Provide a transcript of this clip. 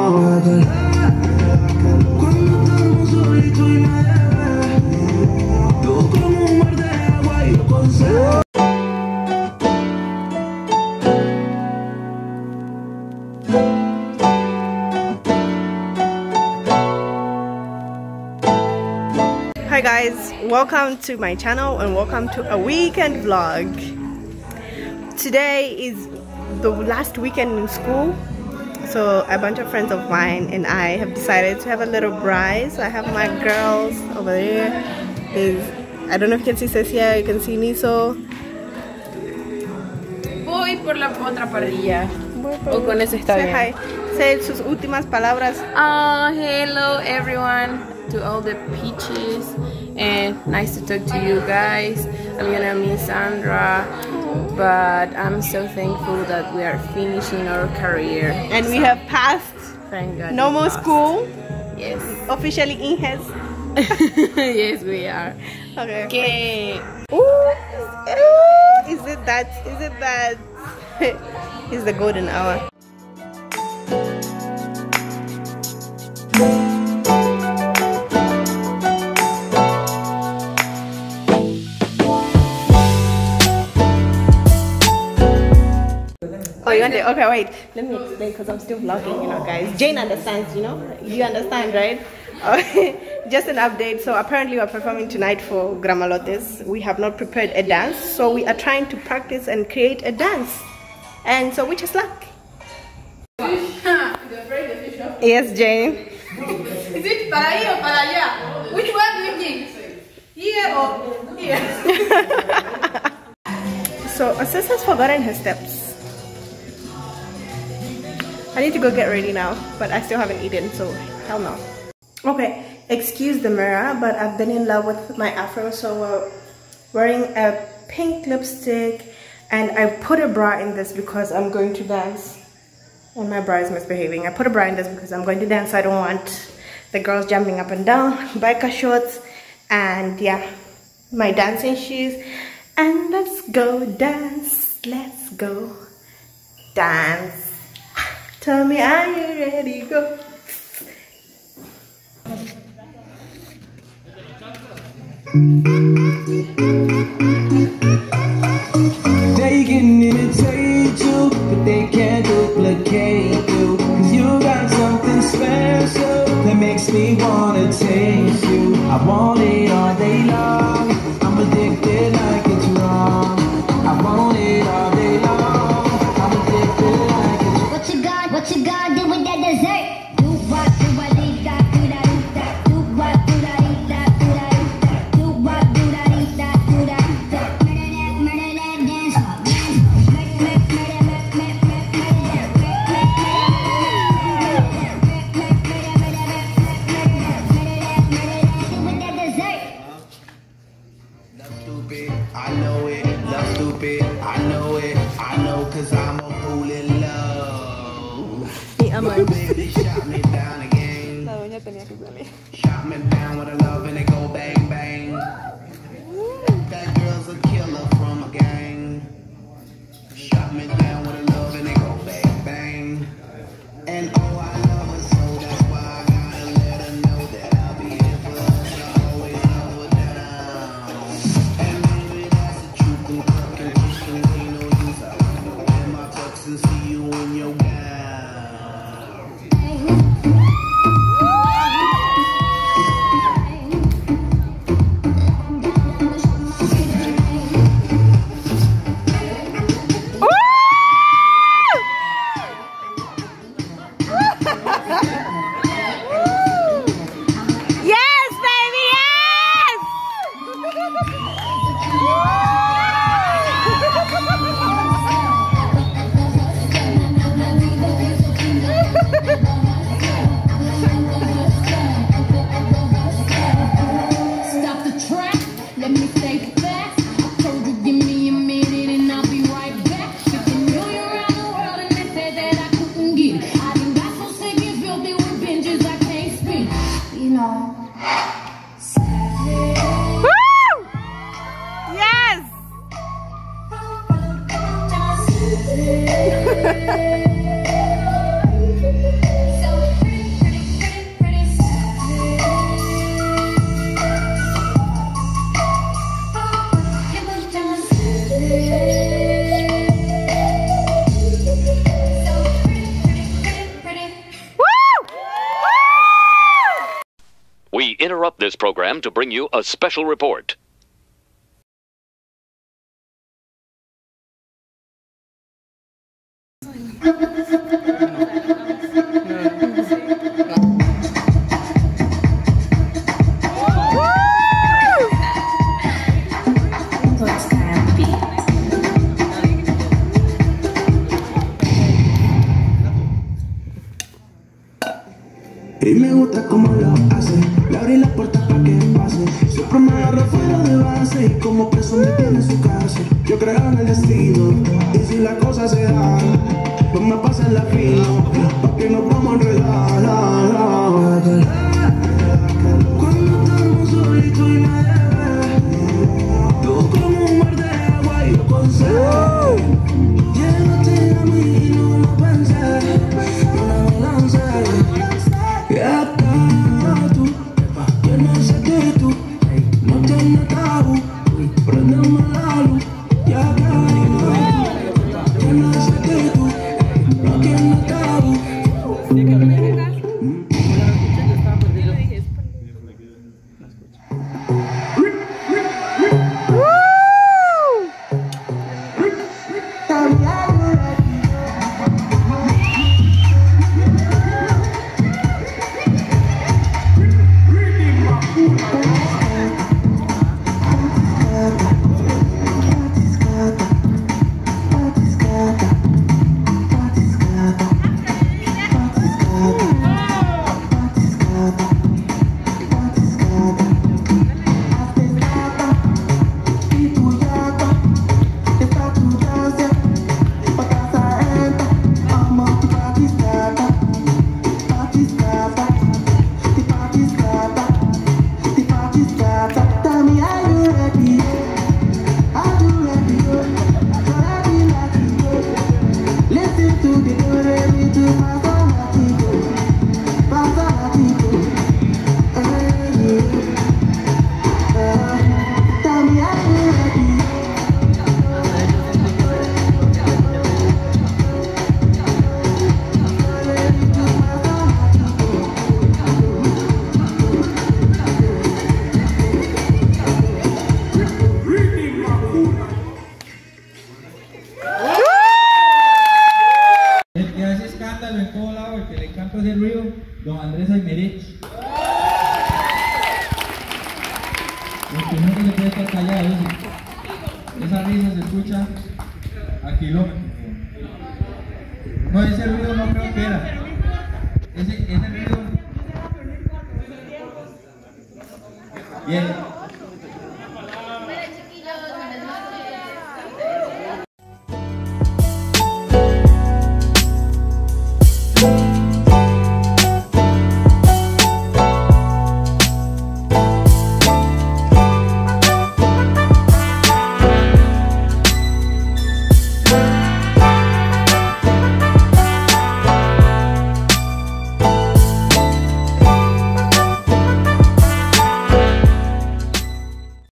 Hi guys, welcome to my channel and welcome to a weekend vlog. Today is the last weekend in school, so a bunch of friends of mine and I have decided to have a little brunch. So I have my girls over there. I don't know if you can see Cecia, you can see Niso. Voy por la otra parrilla. O con eso está bien. Hi. Say sus últimas palabras. Hello everyone, to all the peaches, and nice to talk to you guys. I'm gonna miss Sandra, but I'm so thankful that we are finishing our career. And we have passed. Thank God. No more school. Yes. Officially in his. Yes, we are. Okay. Okay. Ooh, is it that? It's the golden hour. Oh, you want it? Okay, wait. Let me explain because I'm still vlogging, you know, guys. Jane understands, you know? You understand, right? Okay. Just an update. So apparently we're performing tonight for Gramalotes. We have not prepared a dance, so we are trying to practice and create a dance. And so wish us luck. Yes, Jane. Is it para ahí o para allá? Which one do you think? Here or here? So Assess has forgotten her steps. I need to go get ready now, but I still haven't eaten, so hell no. Okay, excuse the mirror, but I've been in love with my afro, so we're wearing a pink lipstick, and I put a bra in this because I'm going to dance. And my bra is misbehaving. I put a bra in this because I'm going to dance, so I don't want the girls jumping up and down. Biker shorts, and yeah, my dancing shoes. And let's go dance, let's go dance. Tell me, are you ready? Go. They can imitate you, but they can't duplicate you. 'Cause you got something special that makes me wanna taste you. I want it all day long. I'm addicted like it's wrong. I want it all day long. I'm addicted like it's wrong. What you gonna do with that dessert? Do what, do what, do that, do that, do that. Do what, do that, do that, do that, do that. Do what, do that, do that, do that, do that. Murder that, dance hall, dance hall. Murder with that dessert. Love stupid, I know it. Love stupid, I know it. I know 'cause I'm a fool in love. Baby, shot me down again. Shot me down with a love and it go bang bang. That girl's a killer from a gang. Shot me down with a love and it go bang bang. And oh, I love her so that's why I gotta let her know that I'll be here for her. I'll always love her down. And maybe that's the truth. And fucking Christian ain't no use. I wanna wear my tux and see you in your gown. Yes, baby, yes! Stop the track, let me take it fast. I told you give me a minute and I'll be right back. 50 million around the world and they said that I couldn't get it. I done got so sick and filthy with binges I can't speak. You know. Woo! Yes! So interrupt this program to bring you a special report. Y me gusta como lo hace, le abrí la puerta para que pase. Siempre me agarra fuera de base y como preso me tiene en su casa. Yo creo en el destino y si la cosa se da, pues me pasa la fino, pa' que nos vamos a enredar. Cuando estamos solitos y nadie ve, tú como un mar de agua y yo con sed. Llévate a mí y no lo pensé, no me lancé. Y acá tú, yo no sé que tú no tienes tabú, prendeme la luz. Y acá tú, yo no sé que tú no tienes tabú. En todo lado, el que le encanta hacer ruido, don Andrés Aymerich. El que no se puede estar callado, esa risa se escucha a kilómetros. No, ese ruido no creo que era. Ese ruido. Bien.